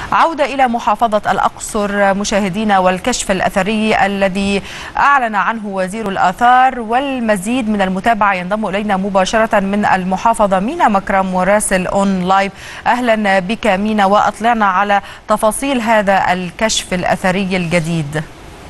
عودة إلى محافظة الأقصر مشاهدينا والكشف الأثري الذي أعلن عنه وزير الآثار، والمزيد من المتابعة ينضم إلينا مباشرة من المحافظة مينا مكرم مراسل أون لايف. أهلا بك مينا، وأطلعنا على تفاصيل هذا الكشف الأثري الجديد.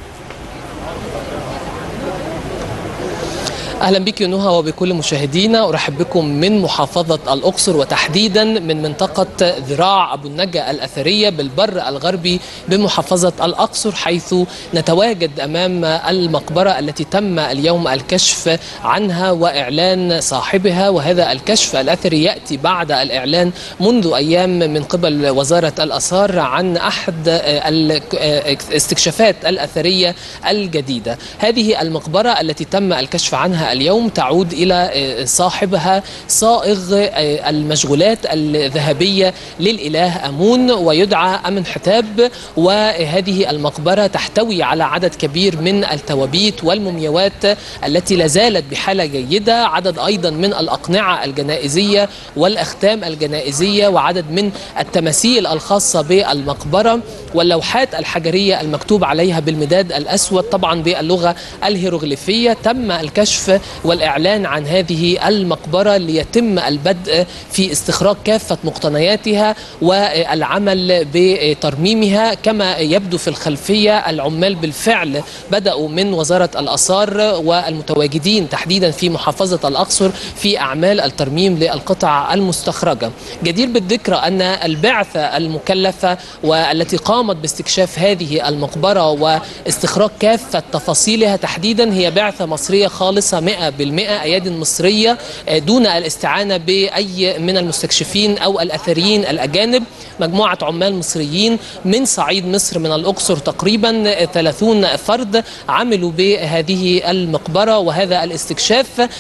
أهلا بك نهى وبكل مشاهدينا. أرحب بكم من محافظة الأقصر وتحديدا من منطقة ذراع أبو النجا الأثرية بالبر الغربي بمحافظة الأقصر، حيث نتواجد أمام المقبرة التي تم اليوم الكشف عنها وإعلان صاحبها. وهذا الكشف الأثري يأتي بعد الإعلان منذ أيام من قبل وزارة الآثار عن أحد الاستكشافات الأثرية الجديدة. هذه المقبرة التي تم الكشف عنها اليوم تعود إلى صاحبها صائغ المشغولات الذهبية للإله أمون ويدعى أمنحتاب. وهذه المقبرة تحتوي على عدد كبير من التوابيت والمومياوات التي لا زالت بحالة جيدة، عدد أيضا من الأقنعة الجنائزية والأختام الجنائزية، وعدد من التماثيل الخاصة بالمقبرة واللوحات الحجرية المكتوب عليها بالمداد الأسود طبعا باللغة الهيروغليفية. تم الكشف والإعلان عن هذه المقبرة ليتم البدء في استخراج كافة مقتنياتها والعمل بترميمها. كما يبدو في الخلفية العمال بالفعل بدأوا من وزارة الآثار والمتواجدين تحديدا في محافظة الأقصر في أعمال الترميم للقطع المستخرجة. جدير بالذكر أن البعثة المكلفة والتي قامت باستكشاف هذه المقبرة واستخراج كافة تفاصيلها تحديدا هي بعثة مصرية خالصة 100%، أيادي مصرية دون الاستعانة بأي من المستكشفين أو الأثريين الأجانب. مجموعة عمال مصريين من صعيد مصر من الأقصر تقريبا 30 فرد عملوا بهذه المقبرة وهذا الاستكشاف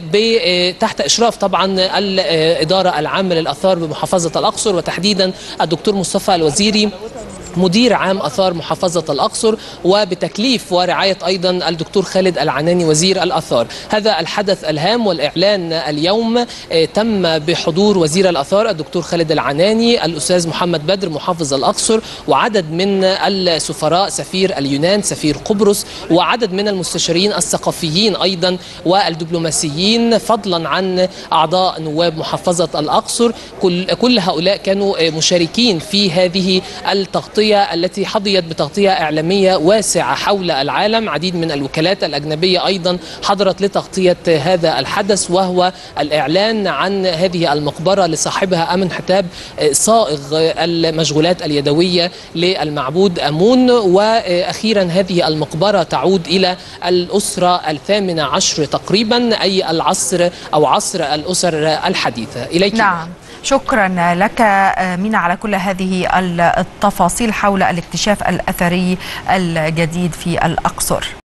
تحت إشراف طبعا الإدارة العامة للآثار بمحافظة الأقصر، وتحديدا الدكتور مصطفى الوزيري مدير عام آثار محافظة الأقصر، وبتكليف ورعاية أيضا الدكتور خالد العناني وزير الآثار. هذا الحدث الهام والإعلان اليوم تم بحضور وزير الآثار الدكتور خالد العناني، الأستاذ محمد بدر محافظ الأقصر، وعدد من السفراء، سفير اليونان، سفير قبرص، وعدد من المستشارين الثقافيين أيضا والدبلوماسيين، فضلا عن أعضاء نواب محافظة الأقصر. كل هؤلاء كانوا مشاركين في هذه التغطية التي حظيت بتغطية إعلامية واسعة حول العالم. عديد من الوكالات الأجنبية أيضا حضرت لتغطية هذا الحدث، وهو الإعلان عن هذه المقبرة لصاحبها أمنحتاب صائغ المشغولات اليدوية للمعبود أمون. وأخيرا هذه المقبرة تعود إلى الأسرة 18 تقريبا، أي العصر أو عصر الأسر الحديثة. إليك. نعم، شكرا لك مينا على كل هذه التفاصيل حول الاكتشاف الأثري الجديد في الأقصر.